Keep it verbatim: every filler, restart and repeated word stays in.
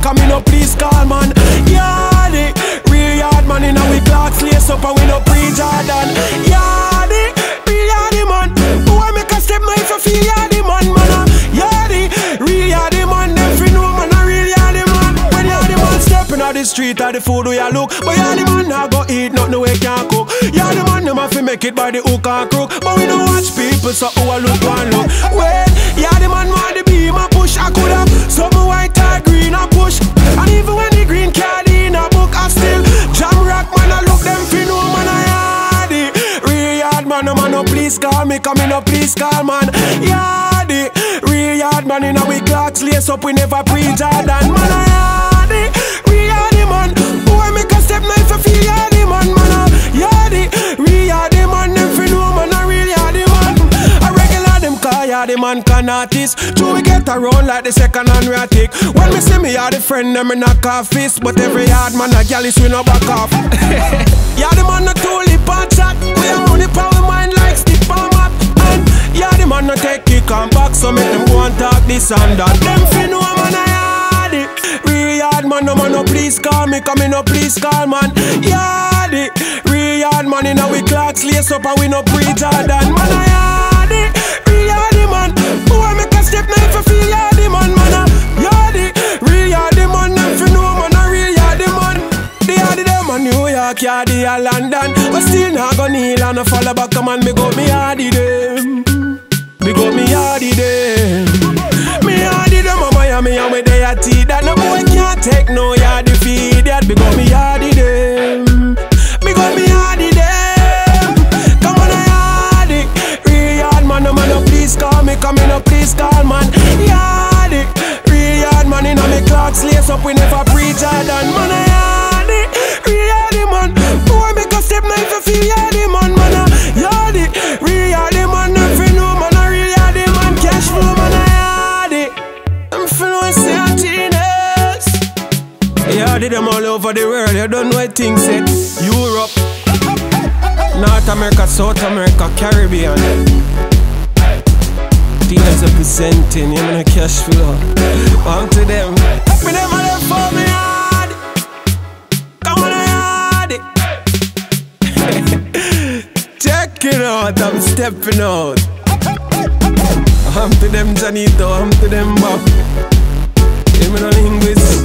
cause me no please call man. Yardy, real yard man in a we clocks lace up and we no pre-Jordan. Yardy, real yardy man. Boy make a step my for feel yardy man, man. Yardy, real yardy man. Them fi know man a real yardy man. When yardy man stepping out the street or the food we a look, but yardy man nah go eat nothing we can't cook. Yardy man them a fi make it by the hook and crook, but we don't watch people so who a look one look. Well, yardy man want the beam a push. I could have some white or green a push, and even when the green card in a book I still jam rock man I look them fi know man a yardy. Real yard man, no man no please call me, come in no please call man. Yardy, real yard man in a we clocks lace up we never pre-Jordan. Man a yardy, real yardy man. Boy make a step knife for feel yardy man, man a yardy, real yardy man. Them fi know man a real yardy man. A regular them call yardy man can artist. True we get around like the second hand ratic. When me see me yardy friend them me knock off fist, but every yard man a gal is we no back off. Yardy man no too lip and chat. We a only power mind like stick on map. And yardy man no take kick and back, so make them go and talk this and that. Them fi know man a yardy. Real yard man, no man no please call me, come in no please call man. Yardy, real yard man in a we clocks lace up and we no pre-Jordan. Man a yardy, real yardy man. Boy make a step knife for feel yardy man, man a yardy, real yardy man. Them fi know man a real yardy man. The yardy them a New York, yardy a London, but still not go kneel and no follow back. Come on, me go me yardy them, me go me yardy them. Me yardy them a Miami and we dey a tea. That no boy can't take no yardy feed. That me go me yardy them, me go me yardy them. Come on a yardy, real yard man, no man no please call me, come in no please call man. Yardy, real yard man in a me clocks lace up we never pre-Jordan. Man a yardy, real yardy man. Boy make a step knife for feel yardy man, man a yardy, real yardy man. Them fi know man a real yardy man. Cash flow man a yardy. Them fi know say a genius. Yardy them all over the world. You don't know what things said. Europe, North America, South America, Caribbean. Tears representing, you know, cash flow. On to them. Me never left for me yard. Come on, yard. Check it out, I'm stepping out. I'm to them Janito, I'm to them Bob. You know, linguist.